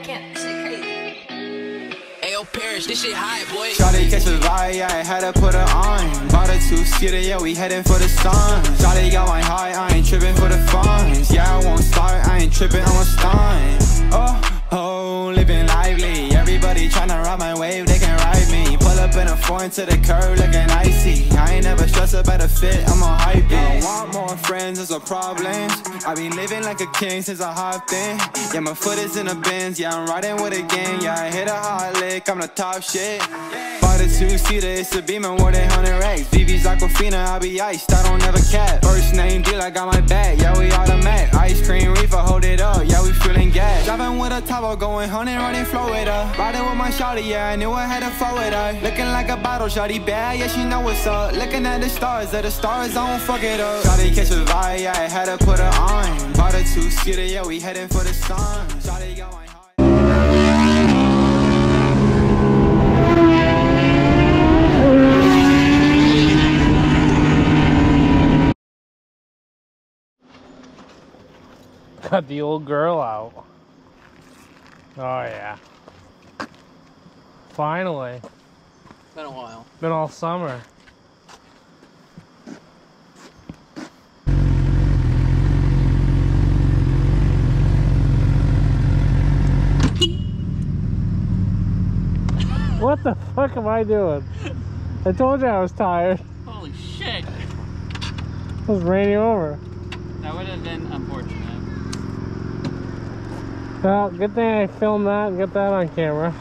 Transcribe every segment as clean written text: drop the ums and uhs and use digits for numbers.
can't. This shit crazy. Ayo, Paris, this shit high, boy. Shawty catch a vibe, yeah, I had to put her on. Bought a two-seater, yeah, we heading for the sun. Shawty got my high, I ain't tripping for the funds. Yeah, I won't start, I ain't tripping, I'm a stun. Oh, living lively. Everybody tryna ride my wave, they can ride me. Pull up in a foreign to the curb, looking icy. I ain't never stressed about a fit, I'm on hype it. I want more friends, there's no problems. I been living like a king since I hopped in. Yeah, my foot is in the bins, yeah, I'm riding with a gang. Yeah, I hit a hot lick, I'm the top shit. Bought a two-seater, it's a Beamer, more than 100 racks. VV's Aquafina, I be iced, I don't never cap. First name deal, I got my back, yeah, we automatic. Ice cream reefer, hold it up, yeah, we feeling gas. Driving with a Tabo, going 100, running flow with her. Riding with my shawty, yeah, I knew I had to flow with her. Looking like a bottle, shawty bad, yeah, she know what's up. Looking at the stars, I don't fuck it up. Shawty catch a vibe, yeah, I had to put her on. Bought a two-seater, yeah, we heading for the sun. Shawty got my Got the old girl out. Oh yeah. Finally. It's been a while. Been all summer. What the fuck am I doing? I told you I was tired. Holy shit. It was raining over. That would have been unfortunate. Well, good thing I filmed that and got that on camera.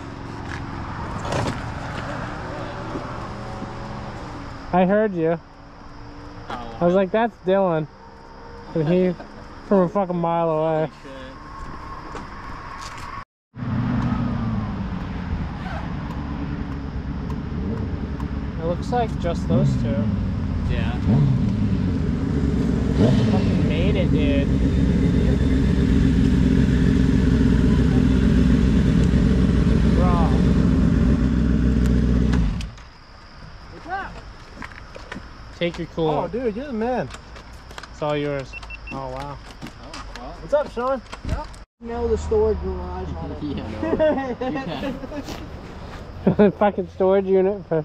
I heard you. Oh, I was like, that's Dylan. And he from a fucking mile away. It looks like just those two. Yeah. Fucking made it, dude. Raw. What's up? Take your cool. Oh, dude, you're the man. It's all yours. Oh, wow. Oh, well. What's up, Sean? Yep. Know the storage garage on it. Yeah, no. Fucking storage unit for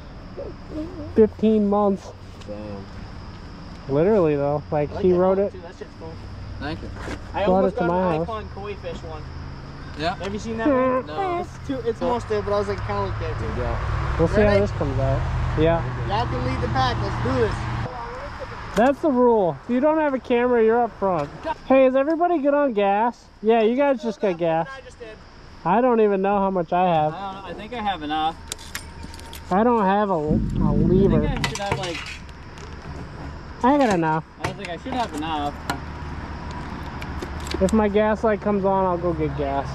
15 months. Damn. Literally, though. Like, he wrote it. Too. That shit's cool. Thank you. I Brought almost it to got my an house. icon koi fish one. Yeah. Have you seen that one? No. It's almost there, but I was like, kind of look there too. Yeah. We'll see how Ready? this comes out. Yeah. Y'all can lead the pack. Let's do this. That's the rule. If you don't have a camera, you're up front. Hey, is everybody good on gas? Yeah, you guys just got gas. I just did. I don't even know how much I have. I don't know. I think I have enough. I don't have a lever. I think I should have like. I got enough. I was like, I should have enough. If my gas light comes on, I'll go get gas.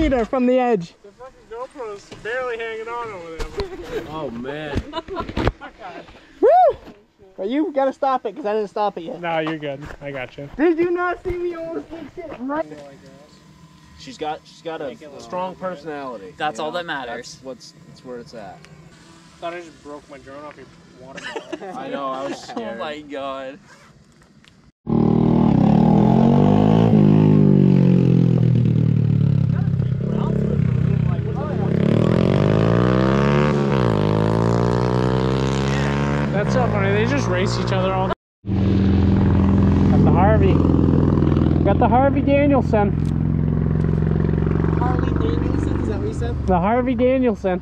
meter from the edge. The fucking GoPro's barely hanging on over there. Oh man. Woo! But you gotta stop it because I didn't stop it yet. No, you're good. I got you. Did you not see me almost take shit right? She's got a strong personality. That's all that matters. That's where it's at. Thought I just broke my drone off your watermelon. I know, I was Oh scared. my god. That's so funny. They just race each other all. Got the Harvey. Got the Harvey Danielson. Harley Davidson, is that what you said? The Harvey Danielson.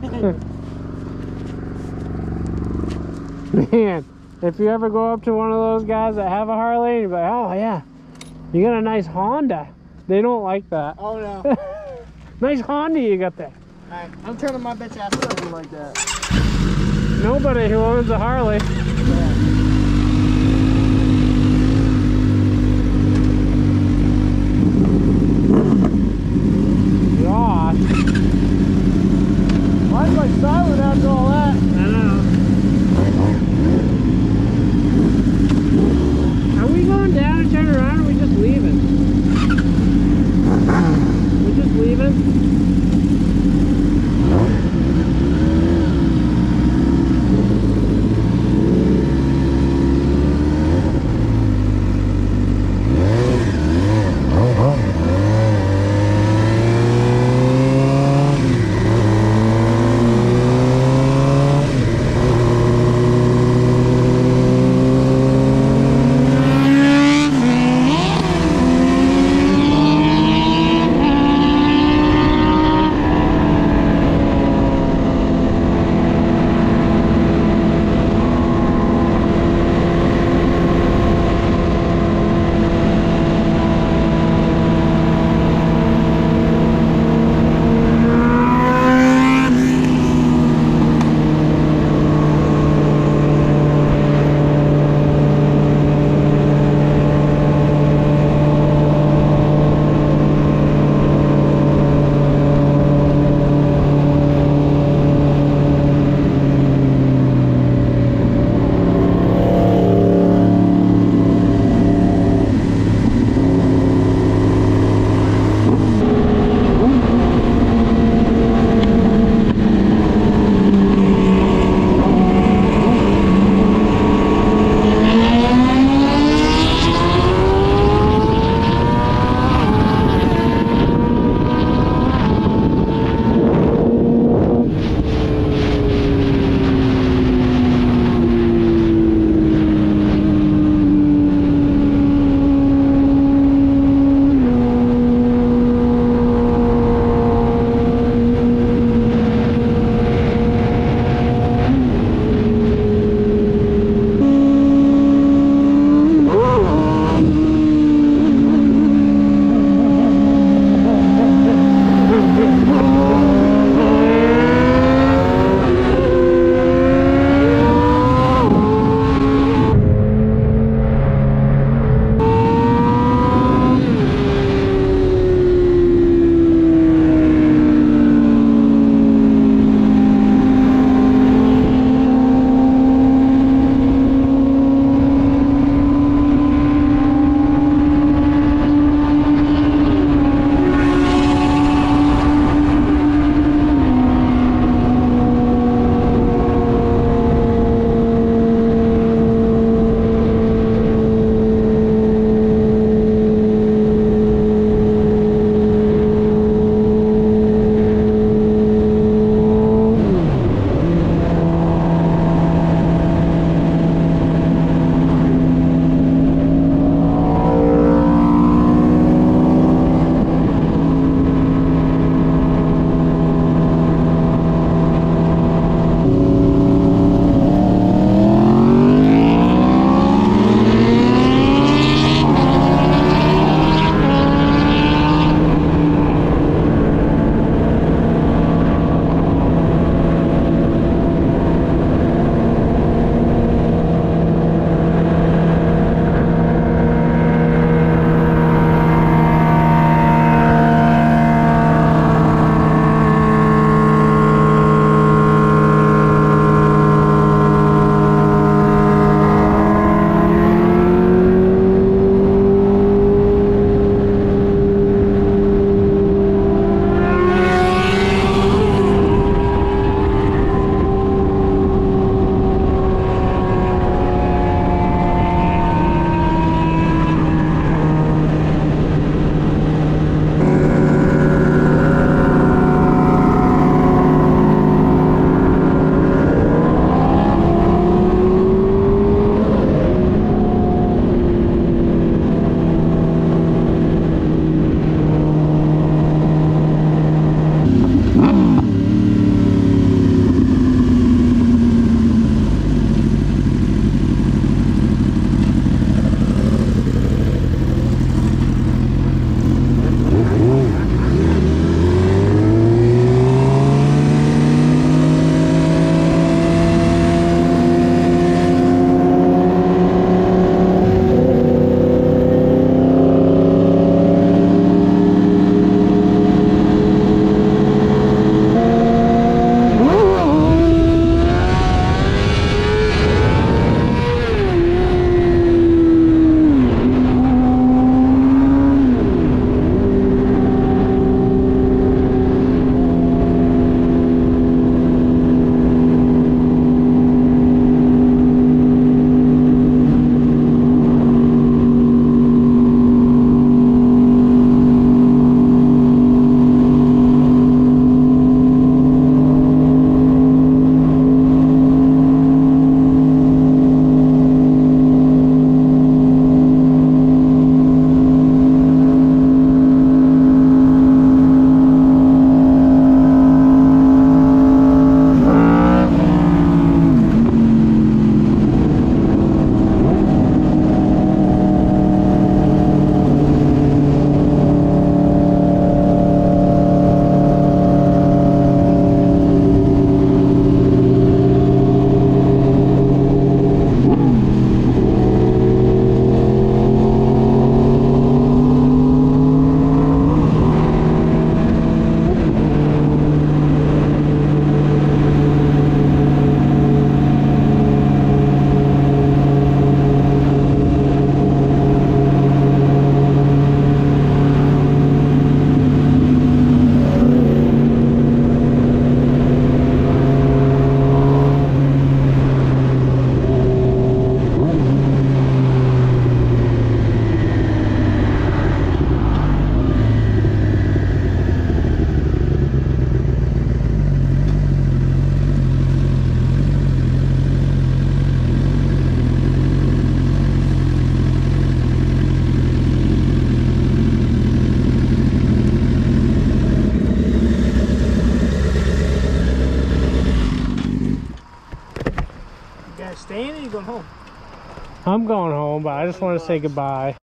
Man, if you ever go up to one of those guys that have a Harley and you're like, oh yeah, you got a nice Honda. They don't like that. Oh no. Nice Honda you got there. Alright, I'm turning my bitch ass over like that. Nobody who owns a Harley. Gosh. Mine's like silent after all that. I know. Are we going down and turn around or are we just leaving? We're just leaving? home. I'm going home, but I just want to say goodbye.